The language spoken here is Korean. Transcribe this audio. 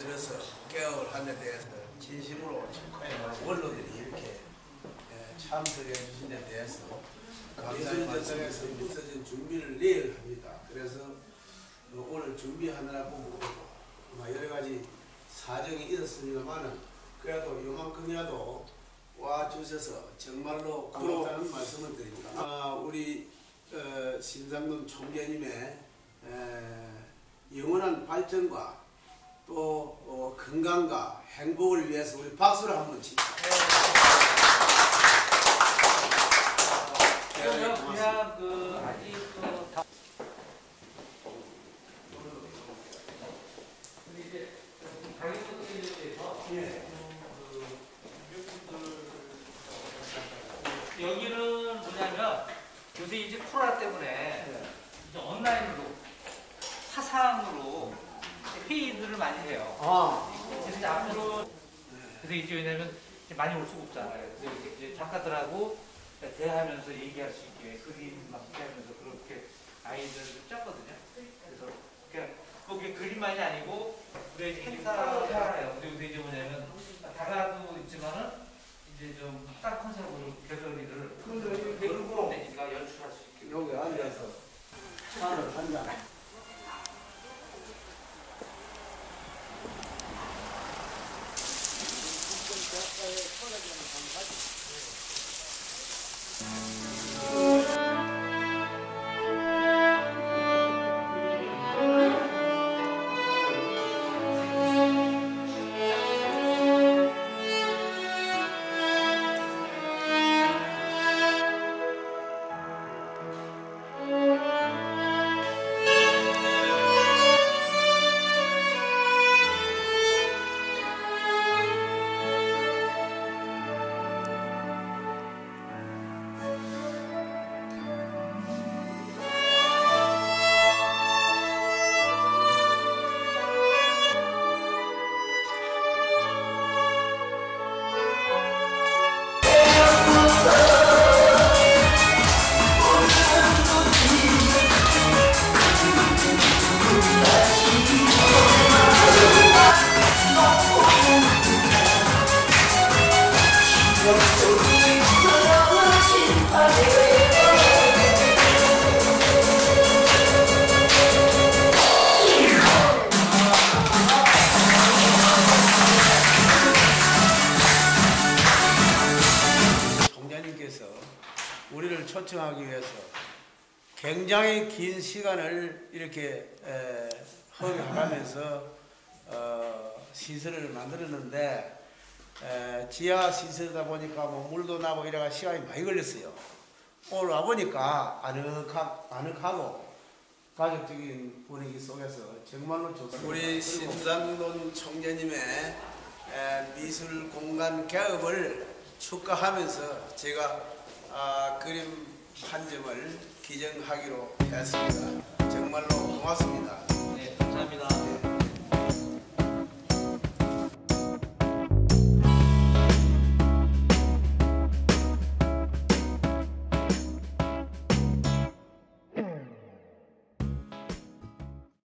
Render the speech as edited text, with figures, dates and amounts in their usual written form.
들어서 개업을 하는 데 대해서 진심으로 축하해요. 원로들이 이렇게 참석해 주신 데 대해서 감사의 말씀을 있어진 준비를 내일 합니다. 그래서 오늘 준비하느라고 여러 가지 사정이 있었습니다만은 그래도 요만큼이라도 와 주셔서 정말로 고맙다는 말씀을 드립니다. 우리 신상돈 총재님의 영원한 발전과 또 건강과 행복을 위해서 우리 박수를 한번 치자. 그냥 아직 다 이제 가격들에 대해서 여기는 뭐냐면 요새 이제 코로나 때문에 이제 온라인으로 화상으로 회의들을 많이 해요. 그래서 이제 앞으로 그래서 이제 왜냐면 이제 많이 올 수가 없잖아요. 그래서 이제 작가들하고 대화하면서 얘기할 수 있게 그림 막 하면서 그렇게 아이들을 짰거든요. 그래서 그게 그림만이 아니고 우리 이제 행사를 해요. 근데 요새 이제 뭐냐면 다가도 있지만은 이제 좀 딱 컨셉으로 갤러리를 그리고 내니까 연출할 수 있게 여기 앉아서 차를 한 잔. 총재님께서 우리를 초청하기 위해서 굉장히 긴 시간을 이렇게 허비하면서 시설을 만들었는데 지하 시설이다 보니까 뭐 물도 나고 이래가 시간이 많이 걸렸어요. 오늘 와보니까 아늑하고 가족적인 분위기 속에서 정말로 좋습니다. 우리 신상돈 총재님의 미술 공간 개업을 축하하면서 제가 그림 한 점을 기증하기로 했습니다. 정말로 고맙습니다.